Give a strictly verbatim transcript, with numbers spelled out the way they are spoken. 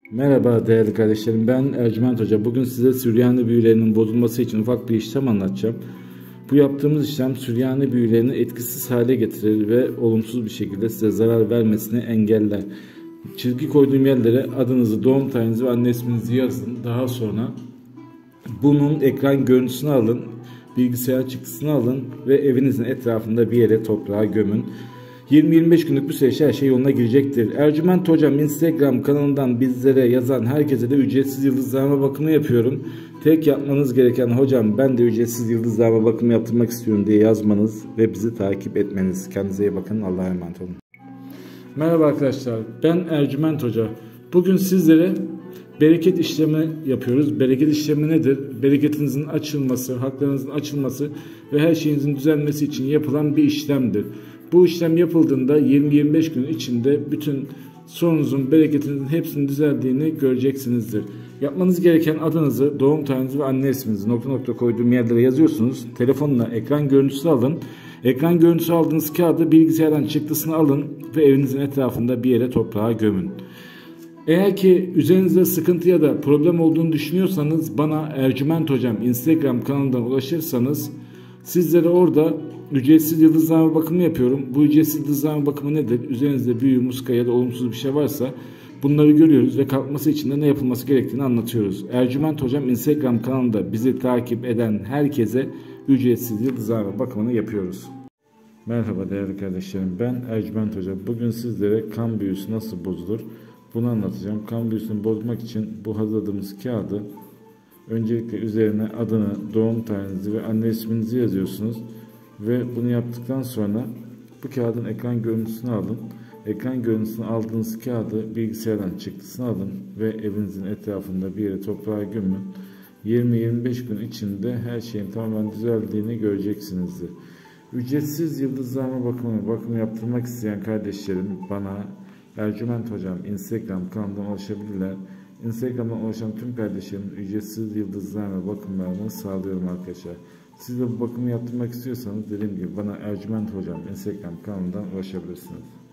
Merhaba değerli kardeşlerim, ben Ercüment Hoca. Bugün size Süryani büyülerinin bozulması için ufak bir işlem anlatacağım. Bu yaptığımız işlem Süryani büyülerini etkisiz hale getirir ve olumsuz bir şekilde size zarar vermesini engeller. Çizgi koyduğum yerlere adınızı, doğum tarihinizi ve anne isminizi yazın. Daha sonra bunun ekran görüntüsünü alın, bilgisayar çıktısını alın ve evinizin etrafında bir yere toprağa gömün. yirmi yirmi beş günlük bir süreçte her şey yoluna girecektir. Ercüment Hocam Instagram kanalından bizlere yazan herkese de ücretsiz yıldızlarma bakımı yapıyorum. Tek yapmanız gereken hocam ben de ücretsiz yıldızlarma bakımı yaptırmak istiyorum diye yazmanız ve bizi takip etmeniz. Kendinize iyi bakın. Allah'a emanet olun. Merhaba arkadaşlar, ben Ercüment Hoca. Bugün sizlere bereket işlemi yapıyoruz. Bereket işlemi nedir? Bereketinizin açılması, haklarınızın açılması ve her şeyinizin düzelmesi için yapılan bir işlemdir. Bu işlem yapıldığında yirmi yirmi beş gün içinde bütün sorununuzun, bereketinizin hepsinin düzeldiğini göreceksinizdir. Yapmanız gereken adınızı, doğum tarihinizi ve anne isminizi nokta nokta koyduğum yerlere yazıyorsunuz. Telefonla ekran görüntüsü alın. Ekran görüntüsü aldığınız kağıdı bilgisayardan çıktısını alın ve evinizin etrafında bir yere toprağa gömün. Eğer ki üzerinizde sıkıntı ya da problem olduğunu düşünüyorsanız bana Ercüment Hocam Instagram kanalından ulaşırsanız sizlere orada ücretsiz yıldızlarma bakımı yapıyorum. Bu ücretsiz yıldızlarma bakımı nedir? Üzerinizde büyü, muska ya da olumsuz bir şey varsa bunları görüyoruz ve kalkması için de ne yapılması gerektiğini anlatıyoruz. Ercüment Hocam Instagram kanalında bizi takip eden herkese ücretsiz yıldızlarma bakımını yapıyoruz. Merhaba değerli kardeşlerim, ben Ercüment Hoca. Bugün sizlere kan büyüsü nasıl bozulur bunu anlatacağım. Kan büyüsünü bozmak için bu hazırladığımız kağıdı öncelikle üzerine adını, doğum tarihinizi ve anne isminizi yazıyorsunuz. Ve bunu yaptıktan sonra bu kağıdın ekran görüntüsünü alın. Ekran görüntüsünü aldığınız kağıdı bilgisayardan çıktısını alın ve evinizin etrafında bir yere toprağa gömün. yirmi yirmi beş gün içinde her şeyin tamamen düzeldiğini göreceksinizdir. Ücretsiz yıldızlarma bakımı, bakım yaptırmak isteyen kardeşlerim bana Ercüment Hocam Instagram kanalından ulaşabilirler. Instagram'dan ulaşan tüm kardeşlerim ücretsiz yıldızlarma bakımlarını sağlıyorum arkadaşlar. Siz de bu bakımı yaptırmak istiyorsanız dediğim gibi bana Ercüment Hocam Instagram kanalından ulaşabilirsiniz.